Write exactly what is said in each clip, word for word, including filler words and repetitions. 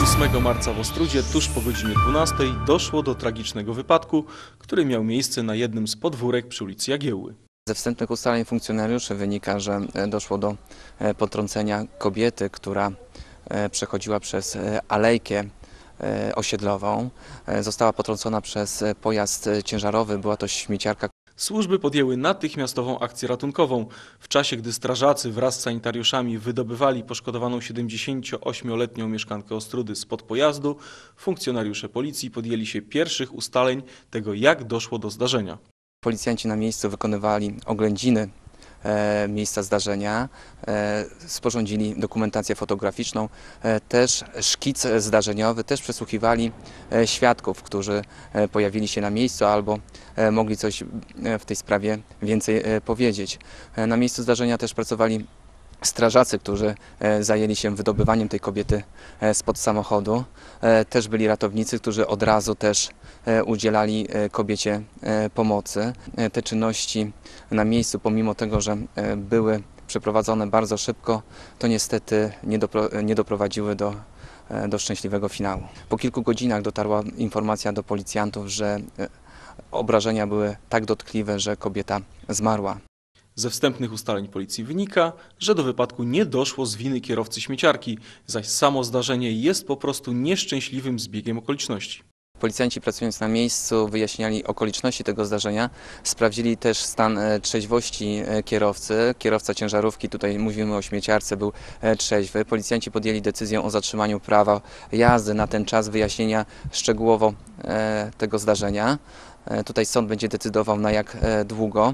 ósmego marca w Ostródzie tuż po godzinie dwunastej doszło do tragicznego wypadku, który miał miejsce na jednym z podwórek przy ulicy Jagiełły. Ze wstępnych ustaleń funkcjonariuszy wynika, że doszło do potrącenia kobiety, która przechodziła przez alejkę osiedlową. Została potrącona przez pojazd ciężarowy, była to śmieciarka. Służby podjęły natychmiastową akcję ratunkową. W czasie, gdy strażacy wraz z sanitariuszami wydobywali poszkodowaną siedemdziesięcioośmioletnią mieszkankę Ostródy spod pojazdu, funkcjonariusze policji podjęli się pierwszych ustaleń tego, jak doszło do zdarzenia. Policjanci na miejscu wykonywali oględziny e, miejsca zdarzenia, e, sporządzili dokumentację fotograficzną, e, też szkic zdarzeniowy, też przesłuchiwali e, świadków, którzy e, pojawili się na miejscu albo e, mogli coś e, w tej sprawie więcej e, powiedzieć. E, na miejscu zdarzenia też pracowali strażacy, którzy zajęli się wydobywaniem tej kobiety spod samochodu. Też byli ratownicy, którzy od razu też udzielali kobiecie pomocy. Te czynności na miejscu, pomimo tego, że były przeprowadzone bardzo szybko, to niestety nie, dopro, nie doprowadziły do, do szczęśliwego finału. Po kilku godzinach dotarła informacja do policjantów, że obrażenia były tak dotkliwe, że kobieta zmarła. Ze wstępnych ustaleń policji wynika, że do wypadku nie doszło z winy kierowcy śmieciarki, zaś samo zdarzenie jest po prostu nieszczęśliwym zbiegiem okoliczności. Policjanci pracując na miejscu wyjaśniali okoliczności tego zdarzenia, sprawdzili też stan trzeźwości kierowcy. Kierowca ciężarówki, tutaj mówimy o śmieciarce, był trzeźwy. Policjanci podjęli decyzję o zatrzymaniu prawa jazdy na ten czas wyjaśnienia szczegółowo tego zdarzenia. Tutaj sąd będzie decydował, na jak długo.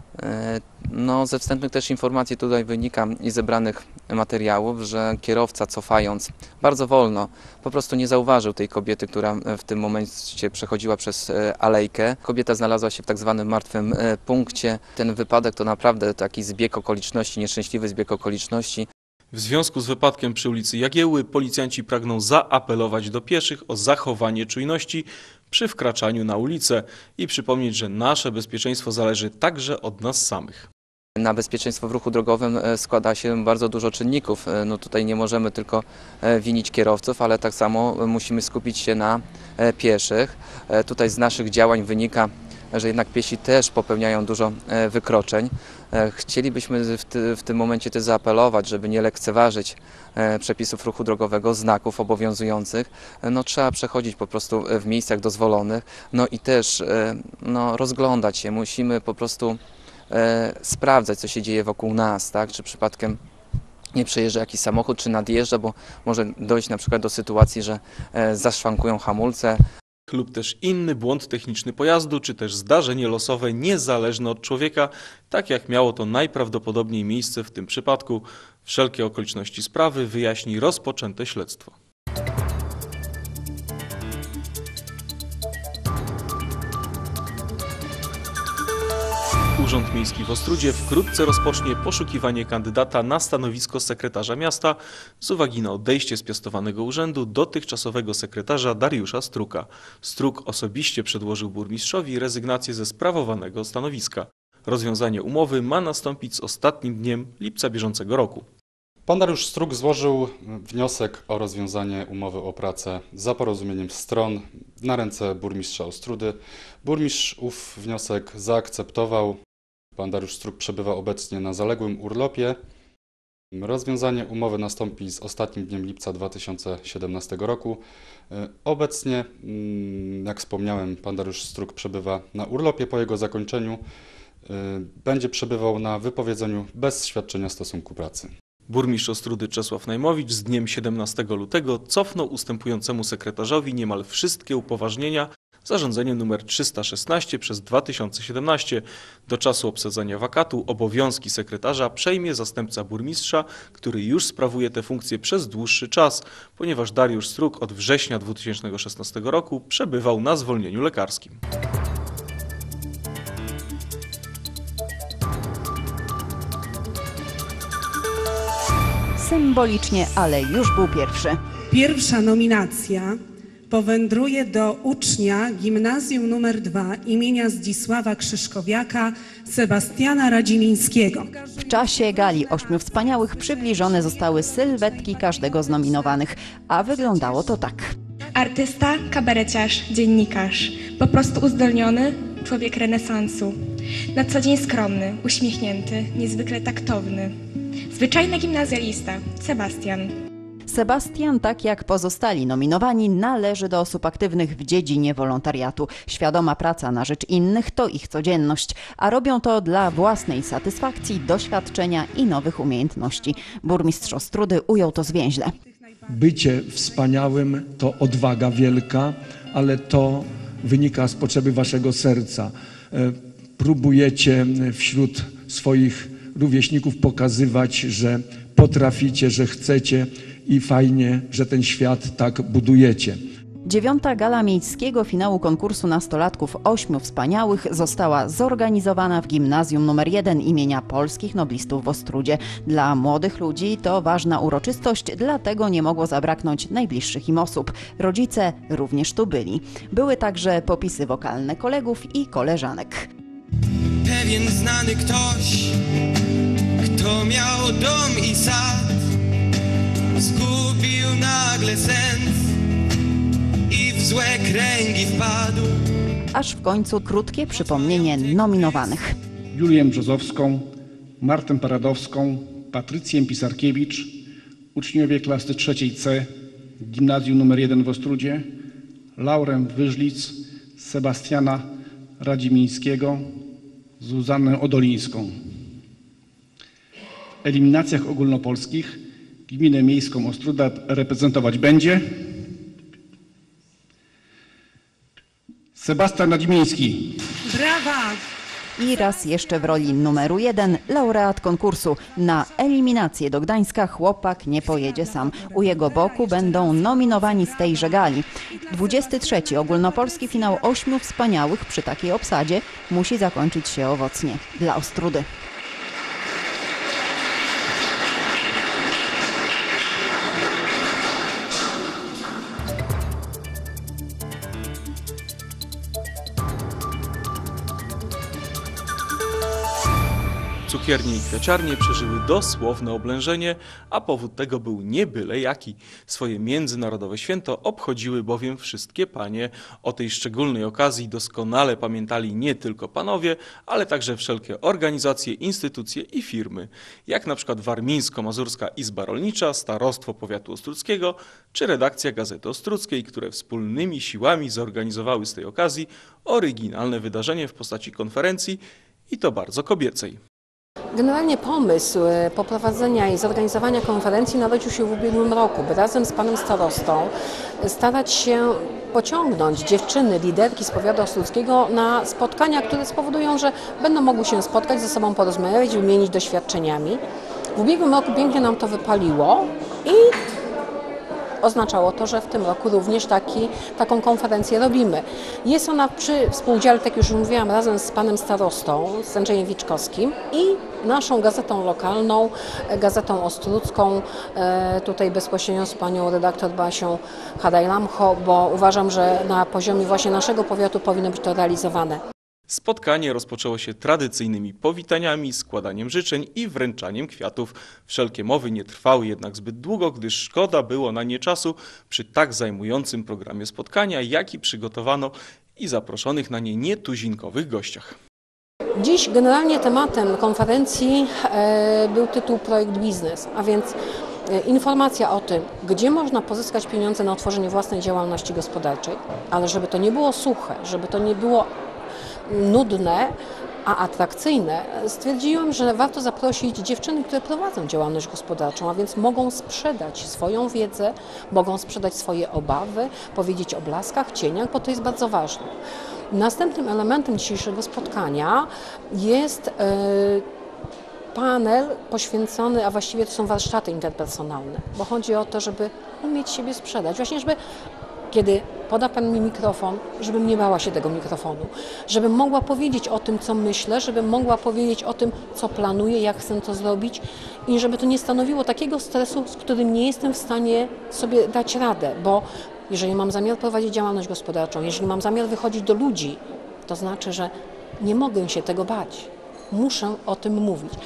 No, ze wstępnych też informacji tutaj wynika i zebranych materiałów, że kierowca, cofając bardzo wolno, po prostu nie zauważył tej kobiety, która w tym momencie przechodziła przez alejkę. Kobieta znalazła się w tak zwanym martwym punkcie. Ten wypadek to naprawdę taki zbieg okoliczności, nieszczęśliwy zbieg okoliczności. W związku z wypadkiem przy ulicy Jagiełły policjanci pragną zaapelować do pieszych o zachowanie czujności przy wkraczaniu na ulicę i przypomnieć, że nasze bezpieczeństwo zależy także od nas samych. Na bezpieczeństwo w ruchu drogowym składa się bardzo dużo czynników. No tutaj nie możemy tylko winić kierowców, ale tak samo musimy skupić się na pieszych. Tutaj z naszych działań wynika, że jednak piesi też popełniają dużo wykroczeń. Chcielibyśmy w, ty, w tym momencie też zaapelować, żeby nie lekceważyć przepisów ruchu drogowego, znaków obowiązujących. No, trzeba przechodzić po prostu w miejscach dozwolonych, no i też no, rozglądać się. Musimy po prostu sprawdzać, co się dzieje wokół nas, tak? Czy przypadkiem nie przejeżdża jakiś samochód, czy nadjeżdża, bo może dojść na przykład do sytuacji, że zaszwankują hamulce. Lub też inny błąd techniczny pojazdu, czy też zdarzenie losowe niezależne od człowieka, tak jak miało to najprawdopodobniej miejsce w tym przypadku. Wszelkie okoliczności sprawy wyjaśni rozpoczęte śledztwo. Urząd Miejski w Ostródzie wkrótce rozpocznie poszukiwanie kandydata na stanowisko sekretarza miasta z uwagi na odejście z piastowanego urzędu dotychczasowego sekretarza Dariusza Struka. Struk osobiście przedłożył burmistrzowi rezygnację ze sprawowanego stanowiska. Rozwiązanie umowy ma nastąpić z ostatnim dniem lipca bieżącego roku. Pan Dariusz Struk złożył wniosek o rozwiązanie umowy o pracę za porozumieniem stron na ręce burmistrza Ostródy. Burmistrz ów wniosek zaakceptował. Pan Dariusz Struk przebywa obecnie na zaległym urlopie. Rozwiązanie umowy nastąpi z ostatnim dniem lipca dwa tysiące siedemnastego roku. Obecnie, jak wspomniałem, pan Dariusz Struk przebywa na urlopie. Po jego zakończeniu będzie przebywał na wypowiedzeniu bez świadczenia stosunku pracy. Burmistrz Ostródy Czesław Najmowicz z dniem siedemnastego lutego cofnął ustępującemu sekretarzowi niemal wszystkie upoważnienia zarządzeniem nr trzysta szesnaście przez dwa tysiące siedemnaście. Do czasu obsadzenia wakatu obowiązki sekretarza przejmie zastępca burmistrza, który już sprawuje tę funkcję przez dłuższy czas, ponieważ Dariusz Struk od września dwa tysiące szesnastego roku przebywał na zwolnieniu lekarskim. Symbolicznie, ale już był pierwszy. Pierwsza nominacja powędruje do ucznia Gimnazjum nr dwa imienia Zdzisława Krzyżkowiaka Sebastiana Radzimińskiego. W czasie gali Ośmiu Wspaniałych przybliżone zostały sylwetki każdego z nominowanych, a wyglądało to tak. Artysta, kabareciarz, dziennikarz. Po prostu uzdolniony człowiek renesansu. Na co dzień skromny, uśmiechnięty, niezwykle taktowny. Zwyczajny gimnazjalista, Sebastian. Sebastian, tak jak pozostali nominowani, należy do osób aktywnych w dziedzinie wolontariatu. Świadoma praca na rzecz innych to ich codzienność, a robią to dla własnej satysfakcji, doświadczenia i nowych umiejętności. Burmistrz Ostródy ujął to zwięźle. Bycie wspaniałym to odwaga wielka, ale to wynika z potrzeby waszego serca. Próbujecie wśród swoich rówieśników pokazywać, że potraficie, że chcecie i fajnie, że ten świat tak budujecie. Dziewiąta gala miejskiego finału konkursu nastolatków Ośmiu Wspaniałych została zorganizowana w gimnazjum nr jeden imienia polskich noblistów w Ostródzie. Dla młodych ludzi to ważna uroczystość, dlatego nie mogło zabraknąć najbliższych im osób. Rodzice również tu byli. Były także popisy wokalne kolegów i koleżanek. Pewien znany ktoś, kto miał dom i sad, zgubił nagle sens i w złe kręgi wpadł. Aż w końcu krótkie przypomnienie nominowanych. Julię Brzozowską, Martę Paradowską, Patrycję Pisarkiewicz, uczniowie klasy trzeciej C Gimnazjum nr jeden w Ostródzie, Laurę Wyżlic, Sebastiana Radzimińskiego, Zuzannę Odolińską. W eliminacjach ogólnopolskich gminę miejską Ostróda reprezentować będzie Sebastian Radzimiński. Brawa! I raz jeszcze w roli numeru jeden laureat konkursu. Na eliminację do Gdańska chłopak nie pojedzie sam. U jego boku będą nominowani z tejże gali. dwudziesty trzeci ogólnopolski finał Ośmiu Wspaniałych przy takiej obsadzie musi zakończyć się owocnie dla Ostródy. Cukiernie i kwiaciarnie przeżyły dosłowne oblężenie, a powód tego był nie byle jaki. Swoje międzynarodowe święto obchodziły bowiem wszystkie panie. O tej szczególnej okazji doskonale pamiętali nie tylko panowie, ale także wszelkie organizacje, instytucje i firmy, jak na przykład Warmińsko-Mazurska Izba Rolnicza, Starostwo Powiatu Ostródzkiego czy redakcja Gazety Ostródzkiej, które wspólnymi siłami zorganizowały z tej okazji oryginalne wydarzenie w postaci konferencji i to bardzo kobiecej. Generalnie pomysł poprowadzenia i zorganizowania konferencji narodził się w ubiegłym roku, by razem z panem starostą starać się pociągnąć dziewczyny, liderki z powiatu ostródzkiego na spotkania, które spowodują, że będą mogły się spotkać, ze sobą porozmawiać, wymienić doświadczeniami. W ubiegłym roku pięknie nam to wypaliło i oznaczało to, że w tym roku również taki, taką konferencję robimy. Jest ona przy współudziale, tak jak już mówiłam, razem z panem starostą, z Andrzejem Wiczkowskim i naszą gazetą lokalną, Gazetą Ostródzką, tutaj bezpośrednio z panią redaktor Basią Hadaj-Lamcho, bo uważam, że na poziomie właśnie naszego powiatu powinno być to realizowane. Spotkanie rozpoczęło się tradycyjnymi powitaniami, składaniem życzeń i wręczaniem kwiatów. Wszelkie mowy nie trwały jednak zbyt długo, gdyż szkoda było na nie czasu przy tak zajmującym programie spotkania, jaki przygotowano i zaproszonych na nie nietuzinkowych gościach. Dziś generalnie tematem konferencji był tytuł Projekt Biznes, a więc informacja o tym, gdzie można pozyskać pieniądze na otworzenie własnej działalności gospodarczej, ale żeby to nie było suche, żeby to nie było nudne, a atrakcyjne, stwierdziłam, że warto zaprosić dziewczyny, które prowadzą działalność gospodarczą, a więc mogą sprzedać swoją wiedzę, mogą sprzedać swoje obawy, powiedzieć o blaskach, cieniach, bo to jest bardzo ważne. Następnym elementem dzisiejszego spotkania jest panel poświęcony, a właściwie to są warsztaty interpersonalne, bo chodzi o to, żeby umieć siebie sprzedać, właśnie żeby kiedy poda pan mi mikrofon, żebym nie bała się tego mikrofonu, żebym mogła powiedzieć o tym, co myślę, żebym mogła powiedzieć o tym, co planuję, jak chcę to zrobić i żeby to nie stanowiło takiego stresu, z którym nie jestem w stanie sobie dać radę, bo jeżeli mam zamiar prowadzić działalność gospodarczą, jeżeli mam zamiar wychodzić do ludzi, to znaczy, że nie mogę się tego bać. Muszę o tym mówić.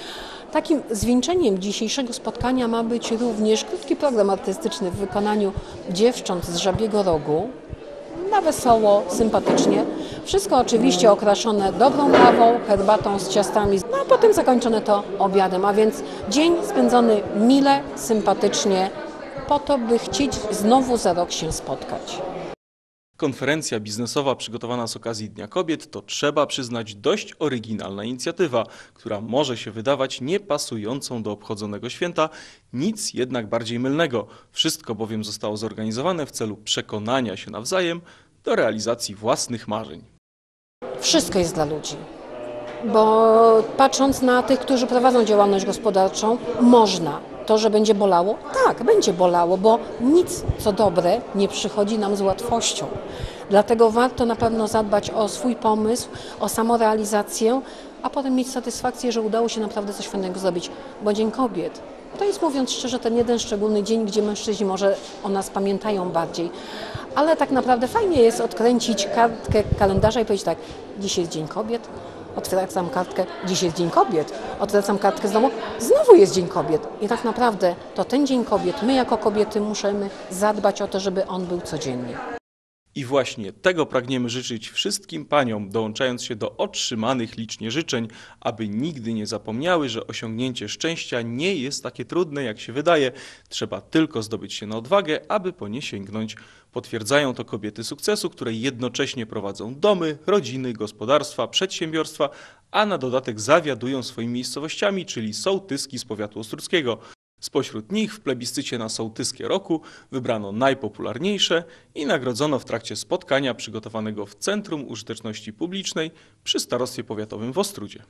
Takim zwieńczeniem dzisiejszego spotkania ma być również krótki program artystyczny w wykonaniu dziewcząt z Żabiego Rogu. Na wesoło, sympatycznie. Wszystko oczywiście okraszone dobrą kawą, herbatą z ciastami, no a potem zakończone to obiadem. A więc dzień spędzony mile, sympatycznie, po to, by chcieć znowu za rok się spotkać. Konferencja biznesowa przygotowana z okazji Dnia Kobiet to, trzeba przyznać, dość oryginalna inicjatywa, która może się wydawać niepasującą do obchodzonego święta, nic jednak bardziej mylnego. Wszystko bowiem zostało zorganizowane w celu przekonania się nawzajem do realizacji własnych marzeń. Wszystko jest dla ludzi, bo patrząc na tych, którzy prowadzą działalność gospodarczą, można. To, że będzie bolało? Tak, będzie bolało, bo nic, co dobre, nie przychodzi nam z łatwością. Dlatego warto na pewno zadbać o swój pomysł, o samorealizację, a potem mieć satysfakcję, że udało się naprawdę coś fajnego zrobić. Bo Dzień Kobiet to jest, mówiąc szczerze, ten jeden szczególny dzień, gdzie mężczyźni może o nas pamiętają bardziej. Ale tak naprawdę fajnie jest odkręcić kartkę kalendarza i powiedzieć tak, dziś jest Dzień Kobiet. Otwieram kartkę, dziś jest Dzień Kobiet, otwieram kartkę z domu, znowu jest Dzień Kobiet. I tak naprawdę to ten Dzień Kobiet, my jako kobiety musimy zadbać o to, żeby on był codziennie. I właśnie tego pragniemy życzyć wszystkim paniom, dołączając się do otrzymanych licznie życzeń, aby nigdy nie zapomniały, że osiągnięcie szczęścia nie jest takie trudne, jak się wydaje. Trzeba tylko zdobyć się na odwagę, aby po nie sięgnąć. Potwierdzają to kobiety sukcesu, które jednocześnie prowadzą domy, rodziny, gospodarstwa, przedsiębiorstwa, a na dodatek zawiadują swoimi miejscowościami, czyli sołtyski z powiatu ostródzkiego. Spośród nich w plebiscycie na sołtyskie roku wybrano najpopularniejsze i nagrodzono w trakcie spotkania przygotowanego w Centrum Użyteczności Publicznej przy Starostwie Powiatowym w Ostródzie.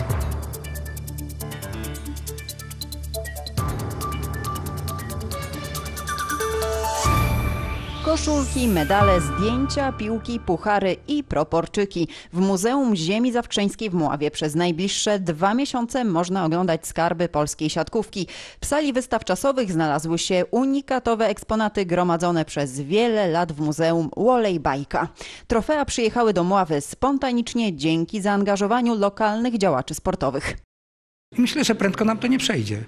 Koszulki, medale, zdjęcia, piłki, puchary i proporczyki. W Muzeum Ziemi Zawkrzeńskiej w Mławie przez najbliższe dwa miesiące można oglądać skarby polskiej siatkówki. W sali wystaw czasowych znalazły się unikatowe eksponaty gromadzone przez wiele lat w Muzeum Wolej Bajka. Trofea przyjechały do Mławy spontanicznie dzięki zaangażowaniu lokalnych działaczy sportowych. Myślę, że prędko nam to nie przejdzie.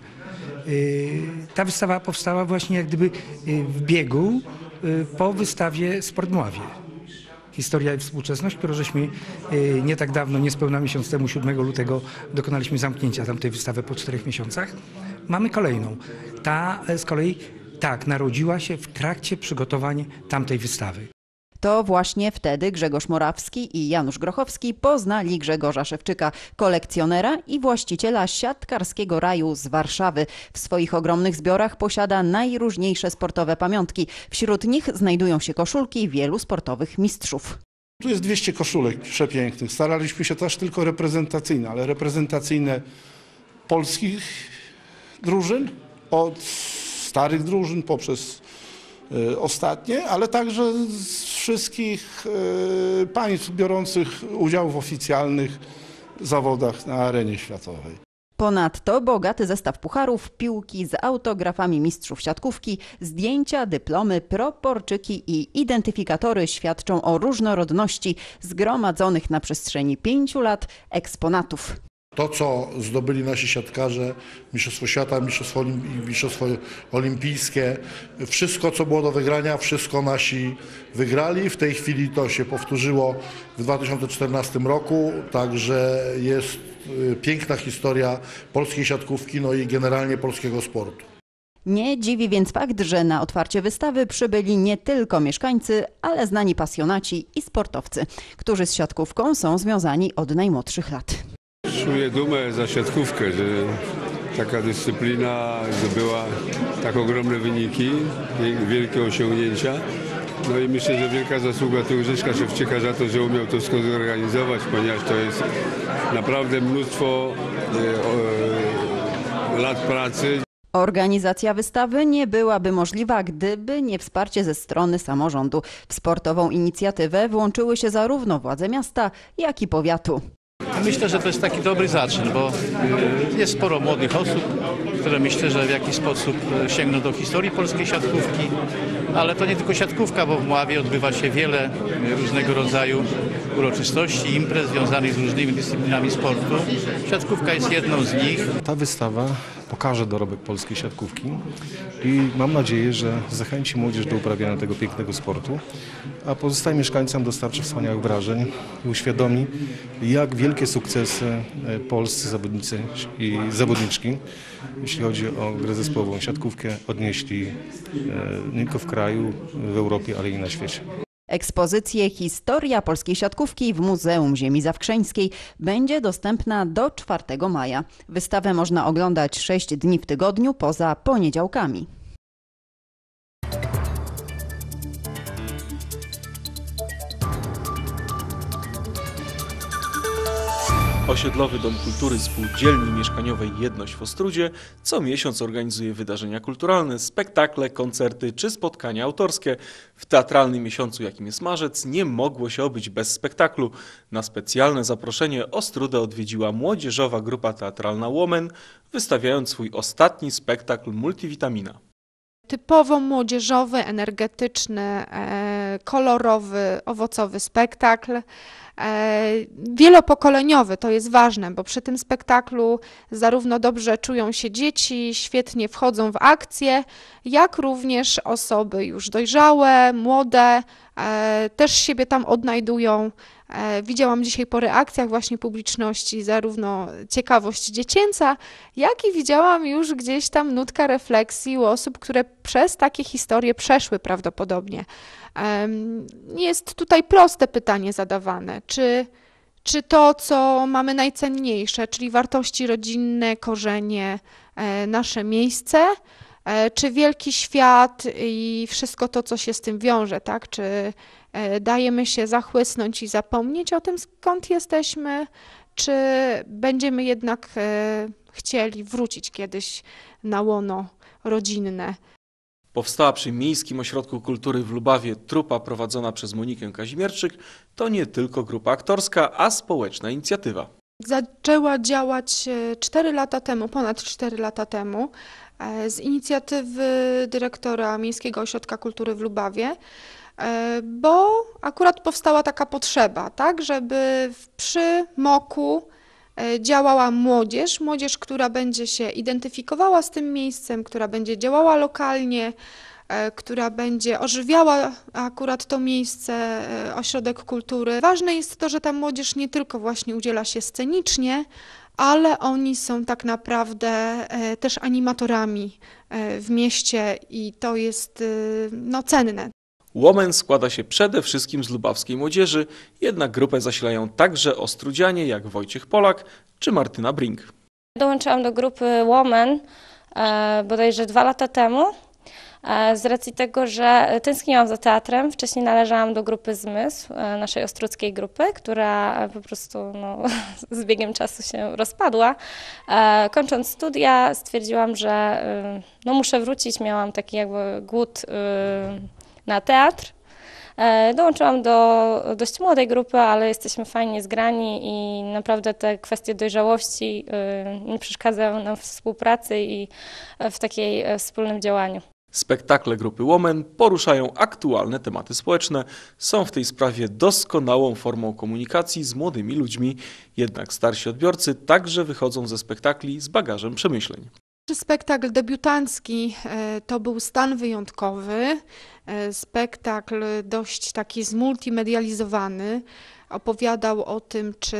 Ta wystawa powstała właśnie jak gdyby w biegu po wystawie Sport w Mławie. Historia i współczesność, którą żeśmy nie tak dawno, niespełna miesiąc temu, siódmego lutego, dokonaliśmy zamknięcia tamtej wystawy po czterech miesiącach. Mamy kolejną. Ta z kolei tak narodziła się w trakcie przygotowań tamtej wystawy. To właśnie wtedy Grzegorz Morawski i Janusz Grochowski poznali Grzegorza Szewczyka, kolekcjonera i właściciela siatkarskiego raju z Warszawy. W swoich ogromnych zbiorach posiada najróżniejsze sportowe pamiątki. Wśród nich znajdują się koszulki wielu sportowych mistrzów. Tu jest dwieście koszulek przepięknych. Staraliśmy się też tylko reprezentacyjne, ale reprezentacyjne polskich drużyn, od starych drużyn poprzez ostatnie, ale także z wszystkich państw biorących udział w oficjalnych zawodach na arenie światowej. Ponadto bogaty zestaw pucharów, piłki z autografami mistrzów siatkówki, zdjęcia, dyplomy, proporczyki i identyfikatory świadczą o różnorodności zgromadzonych na przestrzeni pięciu lat eksponatów. To, co zdobyli nasi siatkarze, Mistrzostwo Świata, Mistrzostwo, Olimp Mistrzostwo Olimpijskie, wszystko, co było do wygrania, wszystko nasi wygrali. W tej chwili to się powtórzyło w dwa tysiące czternastym roku, także jest piękna historia polskiej siatkówki, no i generalnie polskiego sportu. Nie dziwi więc fakt, że na otwarcie wystawy przybyli nie tylko mieszkańcy, ale znani pasjonaci i sportowcy, którzy z siatkówką są związani od najmłodszych lat. Czuję dumę za siatkówkę, że taka dyscyplina zdobyła tak ogromne wyniki, wielkie osiągnięcia. No i myślę, że wielka zasługa to Grześka Szewczyka za to, że umiał to wszystko zorganizować, ponieważ to jest naprawdę mnóstwo e, lat pracy. Organizacja wystawy nie byłaby możliwa, gdyby nie wsparcie ze strony samorządu. W sportową inicjatywę włączyły się zarówno władze miasta, jak i powiatu. Myślę, że to jest taki dobry zaczyn, bo jest sporo młodych osób, które myślę, że w jakiś sposób sięgną do historii polskiej siatkówki, ale to nie tylko siatkówka, bo w Mławie odbywa się wiele różnego rodzaju uroczystości, imprez związanych z różnymi dyscyplinami sportu. Siatkówka jest jedną z nich. Ta wystawa pokaże dorobek polskiej siatkówki i mam nadzieję, że zachęci młodzież do uprawiania tego pięknego sportu, a pozostałym mieszkańcom dostarczy wspaniałych wrażeń i uświadomi, jak wielkie sukcesy polscy zawodnicy i zawodniczki, jeśli chodzi o grę zespołową siatkówkę, odnieśli nie tylko w kraju, w Europie, ale i na świecie. Ekspozycja Historia polskiej siatkówki w Muzeum Ziemi Zawkrzeńskiej będzie dostępna do czwartego maja. Wystawę można oglądać sześć dni w tygodniu poza poniedziałkami. Osiedlowy Dom Kultury Spółdzielni Mieszkaniowej Jedność w Ostródzie co miesiąc organizuje wydarzenia kulturalne, spektakle, koncerty czy spotkania autorskie. W teatralnym miesiącu, jakim jest marzec, nie mogło się obyć bez spektaklu. Na specjalne zaproszenie Ostródę odwiedziła młodzieżowa grupa teatralna Łomen, wystawiając swój ostatni spektakl Multivitamina. Typowo młodzieżowy, energetyczny, kolorowy, owocowy spektakl. Wielopokoleniowy, to jest ważne, bo przy tym spektaklu zarówno dobrze czują się dzieci, świetnie wchodzą w akcję, jak również osoby już dojrzałe, młode, też siebie tam odnajdują. Widziałam dzisiaj po reakcjach właśnie publiczności zarówno ciekawość dziecięca, jak i widziałam już gdzieś tam nutka refleksji u osób, które przez takie historie przeszły prawdopodobnie. Jest tutaj proste pytanie zadawane, czy, czy to, co mamy najcenniejsze, czyli wartości rodzinne, korzenie, nasze miejsce, czy wielki świat i wszystko to, co się z tym wiąże, tak? Czy dajemy się zachłysnąć i zapomnieć o tym, skąd jesteśmy, czy będziemy jednak chcieli wrócić kiedyś na łono rodzinne. Powstała przy Miejskim Ośrodku Kultury w Lubawie trupa prowadzona przez Monikę Kazimierczyk to nie tylko grupa aktorska, a społeczna inicjatywa. Zaczęła działać cztery lata temu, ponad cztery lata temu, z inicjatywy dyrektora Miejskiego Ośrodka Kultury w Lubawie, bo akurat powstała taka potrzeba, tak, żeby przy moku działała młodzież, młodzież, która będzie się identyfikowała z tym miejscem, która będzie działała lokalnie, która będzie ożywiała akurat to miejsce, ośrodek kultury. Ważne jest to, że ta młodzież nie tylko właśnie udziela się scenicznie, ale oni są tak naprawdę też animatorami w mieście i to jest no, cenne. Łomen składa się przede wszystkim z lubawskiej młodzieży, jednak grupę zasilają także ostródzianie jak Wojciech Polak czy Martyna Brink. Dołączyłam do grupy Łomen e, bodajże dwa lata temu, e, z racji tego, że tęskniłam za teatrem. Wcześniej należałam do grupy Zmysł, e, naszej ostródzkiej grupy, która po prostu no, z biegiem czasu się rozpadła. E, kończąc studia stwierdziłam, że e, no, muszę wrócić, miałam taki jakby głód e, na teatr. Dołączyłam do dość młodej grupy, ale jesteśmy fajnie zgrani i naprawdę te kwestie dojrzałości nie przeszkadzają nam w współpracy i w takiej wspólnym działaniu. Spektakle grupy Łomen poruszają aktualne tematy społeczne, są w tej sprawie doskonałą formą komunikacji z młodymi ludźmi, jednak starsi odbiorcy także wychodzą ze spektakli z bagażem przemyśleń. Spektakl debiutancki to był stan wyjątkowy, spektakl dość taki zmultimedializowany, opowiadał o tym, czy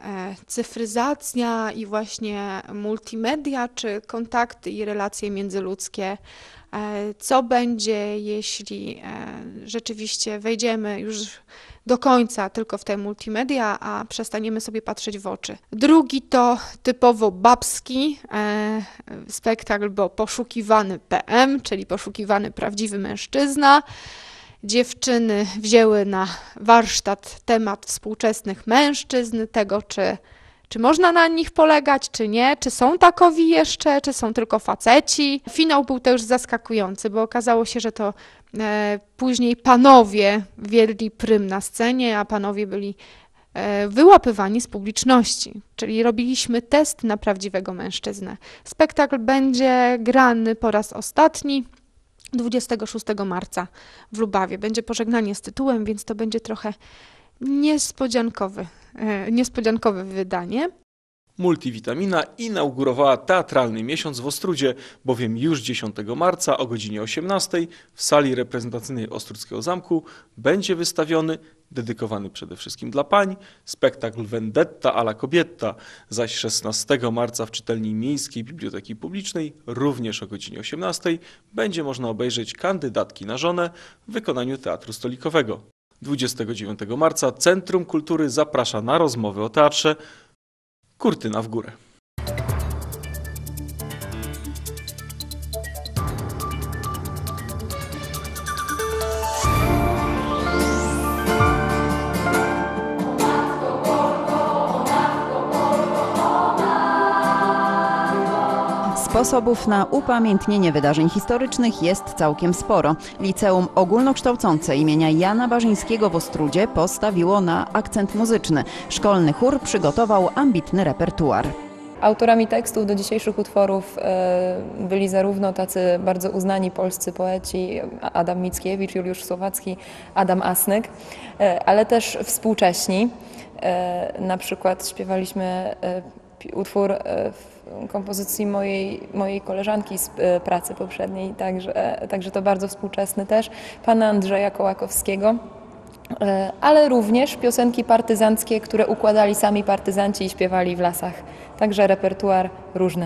cyfryzacja i właśnie multimedia, czy kontakty i relacje międzyludzkie, co będzie, jeśli rzeczywiście wejdziemy już do końca tylko w te multimedia, a przestaniemy sobie patrzeć w oczy. Drugi to typowo babski e, spektakl, bo poszukiwany P M, czyli poszukiwany prawdziwy mężczyzna. Dziewczyny wzięły na warsztat temat współczesnych mężczyzn, tego czy, czy można na nich polegać, czy nie, czy są takowi jeszcze, czy są tylko faceci. Finał był też zaskakujący, bo okazało się, że to e, później panowie wzięli prym na scenie, a panowie byli e, wyłapywani z publiczności, czyli robiliśmy test na prawdziwego mężczyznę. Spektakl będzie grany po raz ostatni dwudziestego szóstego marca w Lubawie. Będzie pożegnanie z tytułem, więc to będzie trochę niespodziankowy, niespodziankowe wydanie. Multivitamina inaugurowała teatralny miesiąc w Ostródzie, bowiem już dziesiątego marca o godzinie osiemnastej w sali reprezentacyjnej Ostródzkiego Zamku będzie wystawiony, dedykowany przede wszystkim dla pań, spektakl Vendetta alla Kobieta, zaś szesnastego marca w czytelni Miejskiej Biblioteki Publicznej, również o godzinie osiemnastej, będzie można obejrzeć Kandydatki na żonę w wykonaniu Teatru Stolikowego. dwudziestego dziewiątego marca Centrum Kultury zaprasza na rozmowy o teatrze Kurtyna w górę. Sposobów na upamiętnienie wydarzeń historycznych jest całkiem sporo. Liceum Ogólnokształcące imienia Jana Barzyńskiego w Ostródzie postawiło na akcent muzyczny. Szkolny chór przygotował ambitny repertuar. Autorami tekstów do dzisiejszych utworów byli zarówno tacy bardzo uznani polscy poeci, Adam Mickiewicz, Juliusz Słowacki, Adam Asnyk, ale też współcześni. Na przykład śpiewaliśmy utwór w kompozycji mojej, mojej koleżanki z pracy poprzedniej, także, także to bardzo współczesny też, pana Andrzeja Kołakowskiego, ale również piosenki partyzanckie, które układali sami partyzanci i śpiewali w lasach, także repertuar różny.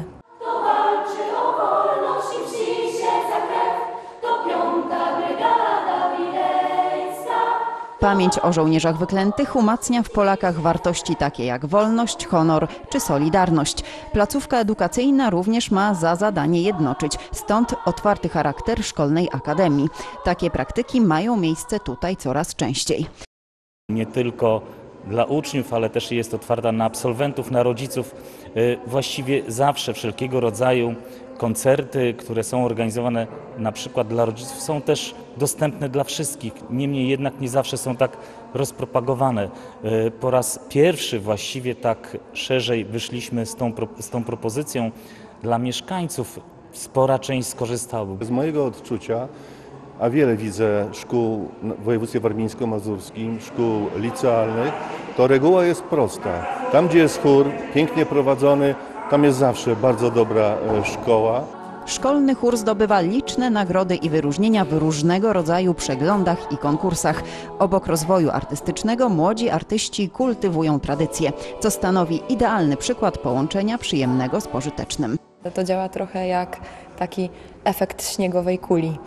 Pamięć o żołnierzach wyklętych umacnia w Polakach wartości takie jak wolność, honor czy solidarność. Placówka edukacyjna również ma za zadanie jednoczyć, stąd otwarty charakter szkolnej akademii. Takie praktyki mają miejsce tutaj coraz częściej. Nie tylko dla uczniów, ale też jest otwarta na absolwentów, na rodziców. Właściwie zawsze wszelkiego rodzaju koncerty, które są organizowane na przykład dla rodziców, są też dostępne dla wszystkich. Niemniej jednak nie zawsze są tak rozpropagowane. Po raz pierwszy właściwie tak szerzej wyszliśmy z tą, z tą propozycją dla mieszkańców. Spora część skorzystała. Z mojego odczucia, a wiele widzę szkół w województwie warmińsko-mazurskim, szkół licealnych, to reguła jest prosta. Tam, gdzie jest chór pięknie prowadzony, tam jest zawsze bardzo dobra szkoła. Szkolny chór zdobywa liczne nagrody i wyróżnienia w różnego rodzaju przeglądach i konkursach. Obok rozwoju artystycznego młodzi artyści kultywują tradycje, co stanowi idealny przykład połączenia przyjemnego z pożytecznym. To działa trochę jak taki efekt śniegowej kuli.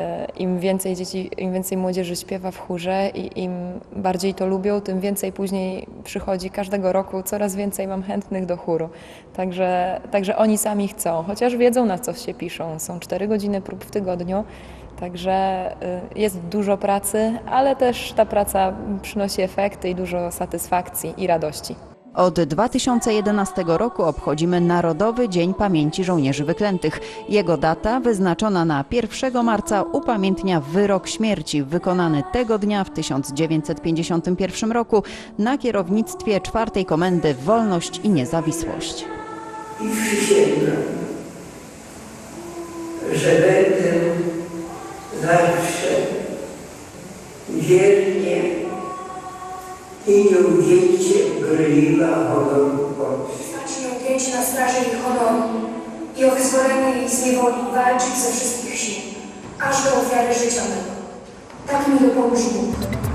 Im więcej dzieci, im więcej młodzieży śpiewa w chórze i im bardziej to lubią, tym więcej później przychodzi każdego roku, coraz więcej mam chętnych do chóru. Także, także oni sami chcą, chociaż wiedzą, na co się piszą. Są cztery godziny prób w tygodniu, także jest dużo pracy, ale też ta praca przynosi efekty i dużo satysfakcji i radości. Od dwa tysiące jedenastego roku obchodzimy Narodowy Dzień Pamięci Żołnierzy Wyklętych. Jego data, wyznaczona na pierwszego marca, upamiętnia wyrok śmierci wykonany tego dnia w tysiąc dziewięćset pięćdziesiątym pierwszym roku na kierownictwie czwartej Komendy Wolność i Niezawisłość. I przysięgam, że będę zawsze wiernie i nieugięcie broniła honoru Polski. Stać nieugięcie na straży jej honoru i o wyzwolenie jej z niewoli walczyć ze wszystkich sił, aż do ofiary życia mego. Tak mi dopomóż Bóg.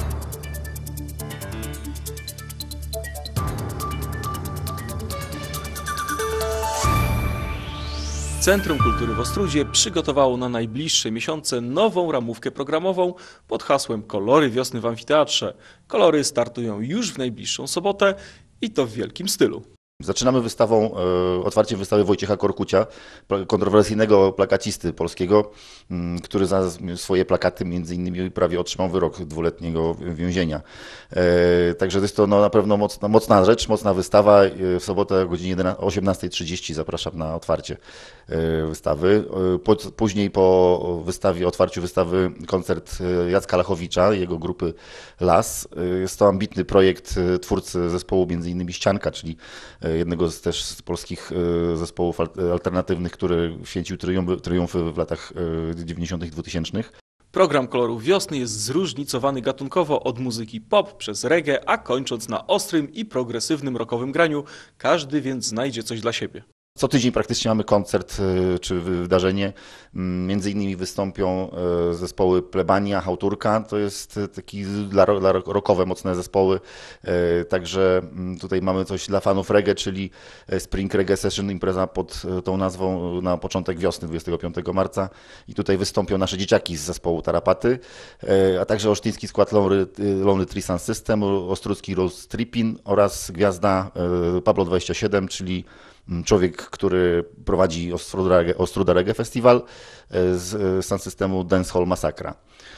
Centrum Kultury w Ostródzie przygotowało na najbliższe miesiące nową ramówkę programową pod hasłem Kolory wiosny w amfiteatrze. Kolory startują już w najbliższą sobotę i to w wielkim stylu. Zaczynamy wystawą, e, otwarciem wystawy Wojciecha Korkucia, kontrowersyjnego plakacisty polskiego, m, który za swoje plakaty między innymi prawie otrzymał wyrok dwuletniego więzienia. E, także jest to no, na pewno mocna, mocna rzecz, mocna wystawa. W sobotę o godzinie osiemnastej trzydzieści zapraszam na otwarcie e, wystawy. E, po, później po wystawie, otwarciu wystawy koncert Jacka Lachowicza, jego grupy Las. E, jest to ambitny projekt twórcy zespołu między innymi Ścianka, czyli jednego z też z polskich zespołów alternatywnych, który święcił triumfy w latach dziewięćdziesiątych i dwutysięcznych. Program Kolorów Wiosny jest zróżnicowany gatunkowo od muzyki pop przez reggae, a kończąc na ostrym i progresywnym rockowym graniu. Każdy więc znajdzie coś dla siebie. Co tydzień praktycznie mamy koncert czy wydarzenie. Między innymi wystąpią zespoły Plebania, Hałturka, to jest taki dla, dla rockowe mocne zespoły. Także tutaj mamy coś dla fanów reggae, czyli Spring Reggae Session, impreza pod tą nazwą na początek wiosny, dwudziestego piątego marca. I tutaj wystąpią nasze dzieciaki z zespołu Tarapaty, a także olsztyński skład Lonely, Lonely Tree Sound System, ostródzki Rose Trippin oraz gwiazda Pablo dwadzieścia siedem, czyli człowiek, który prowadzi Ostruda Reggae, Ostruda Reggae Festival z sound systemu Dancehall Massacra.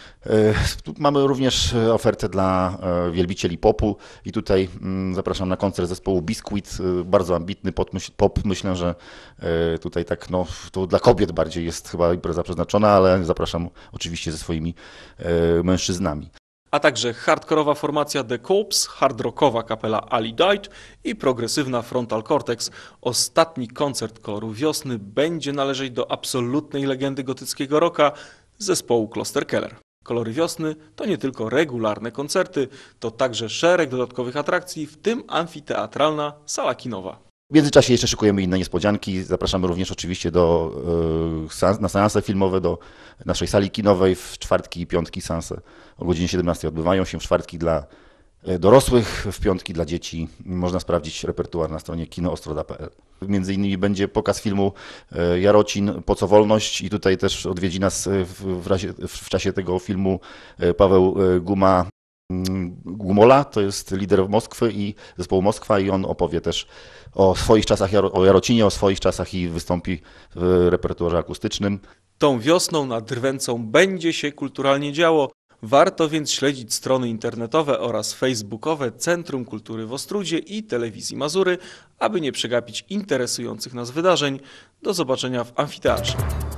Tu mamy również ofertę dla wielbicieli popu i tutaj zapraszam na koncert zespołu Biscuit, bardzo ambitny pop. Myślę, że tutaj tak no, to dla kobiet bardziej jest chyba impreza przeznaczona, ale zapraszam oczywiście ze swoimi mężczyznami. A także hardkorowa formacja The Corps, hardrockowa kapela Ali Died i progresywna Frontal Cortex. Ostatni koncert Kolorów Wiosny będzie należeć do absolutnej legendy gotyckiego rocka zespołu Kloster Keller. Kolory Wiosny to nie tylko regularne koncerty, to także szereg dodatkowych atrakcji, w tym amfiteatralna sala kinowa. W międzyczasie jeszcze szykujemy inne niespodzianki. Zapraszamy również oczywiście do, na seanse filmowe, do naszej sali kinowej. W czwartki i piątki seanse o godzinie siedemnastej odbywają się. W czwartki dla dorosłych, w piątki dla dzieci. Można sprawdzić repertuar na stronie kino ostroda kropka p l. Między innymi będzie pokaz filmu Jarocin, Po co wolność? I tutaj też odwiedzi nas w, w, razie, w czasie tego filmu Paweł Guma, Gumola, to jest lider Moskwy i zespołu Moskwa i on opowie też o swoich czasach, o Jarocinie, o swoich czasach i wystąpi w repertuarze akustycznym. Tą wiosną nad Drwęcą będzie się kulturalnie działo. Warto więc śledzić strony internetowe oraz facebookowe Centrum Kultury w Ostrudzie i Telewizji Mazury, aby nie przegapić interesujących nas wydarzeń. Do zobaczenia w amfiteatrze.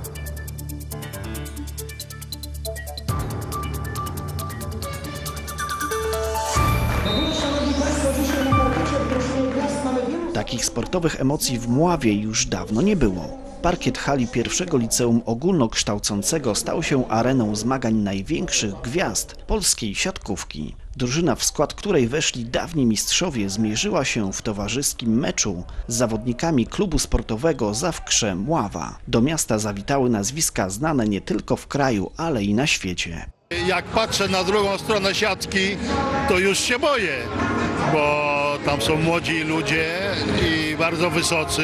Takich sportowych emocji w Mławie już dawno nie było. Parkiet hali pierwszego liceum ogólnokształcącego stał się areną zmagań największych gwiazd polskiej siatkówki. Drużyna, w skład której weszli dawni mistrzowie, zmierzyła się w towarzyskim meczu z zawodnikami klubu sportowego Zawkrze Mława. Do miasta zawitały nazwiska znane nie tylko w kraju, ale i na świecie. Jak patrzę na drugą stronę siatki, to już się boję, bo tam są młodzi ludzie i bardzo wysocy,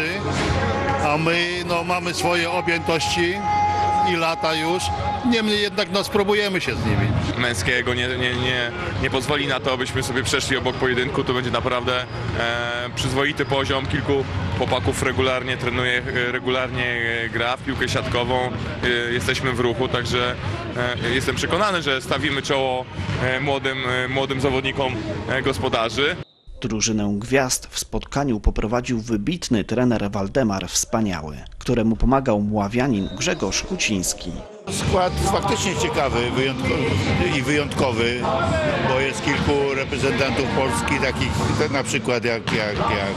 a my no, mamy swoje objętości i lata już. Niemniej jednak no, spróbujemy się z nimi. Męskiego nie, nie, nie, nie pozwoli na to, abyśmy sobie przeszli obok pojedynku. To będzie naprawdę e, przyzwoity poziom. Kilku chłopaków regularnie trenuje, regularnie gra w piłkę siatkową. E, jesteśmy w ruchu, także e, jestem przekonany, że stawimy czoło e, młodym, e, młodym zawodnikom e, gospodarzy. Drużynę gwiazd w spotkaniu poprowadził wybitny trener Waldemar Wspaniały, któremu pomagał mławianin Grzegorz Kuciński. Skład faktycznie ciekawy wyjątkowy i wyjątkowy, bo jest kilku reprezentantów Polski, takich na przykład jak, jak, jak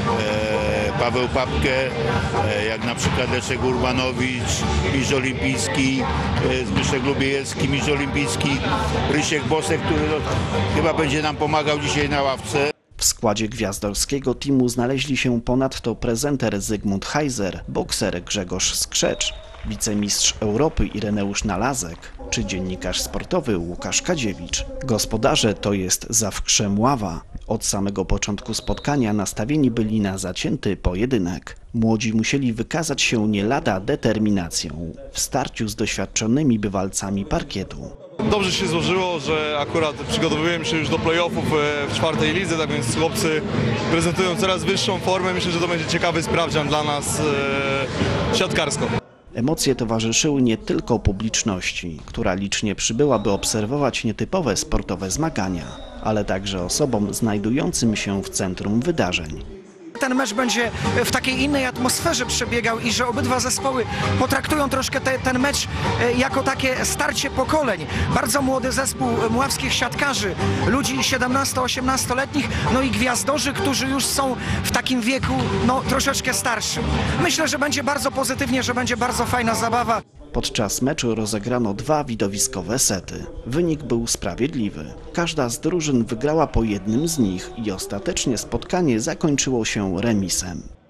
e, Paweł Papke, e, jak na przykład Leszek Urbanowicz, mistrz olimpijski, e, Zbyszek Lubiejewski, mistrz olimpijski, Rysiek Bosek, który no, chyba będzie nam pomagał dzisiaj na ławce. W składzie gwiazdorskiego teamu znaleźli się ponadto prezenter Zygmunt Heiser, bokser Grzegorz Skrzecz, wicemistrz Europy Ireneusz Nalazek czy dziennikarz sportowy Łukasz Kadziewicz. Gospodarze to jest Zawkrze Mława. Od samego początku spotkania nastawieni byli na zacięty pojedynek. Młodzi musieli wykazać się nie lada determinacją w starciu z doświadczonymi bywalcami parkietu. Dobrze się złożyło, że akurat przygotowujemy się już do play-offów w czwartej lidze, tak więc chłopcy prezentują coraz wyższą formę. Myślę, że to będzie ciekawy sprawdzian dla nas e, siatkarsko. Emocje towarzyszyły nie tylko publiczności, która licznie przybyła, by obserwować nietypowe sportowe zmagania, ale także osobom znajdującym się w centrum wydarzeń. Ten mecz będzie w takiej innej atmosferze przebiegał i że obydwa zespoły potraktują troszkę te, ten mecz jako takie starcie pokoleń. Bardzo młody zespół mławskich siatkarzy, ludzi siedemnasto-osiemnastoletnich, no i gwiazdorzy, którzy już są w takim wieku no, troszeczkę starszym. Myślę, że będzie bardzo pozytywnie, że będzie bardzo fajna zabawa. Podczas meczu rozegrano dwa widowiskowe sety. Wynik był sprawiedliwy. Każda z drużyn wygrała po jednym z nich i ostatecznie spotkanie zakończyło się remisem.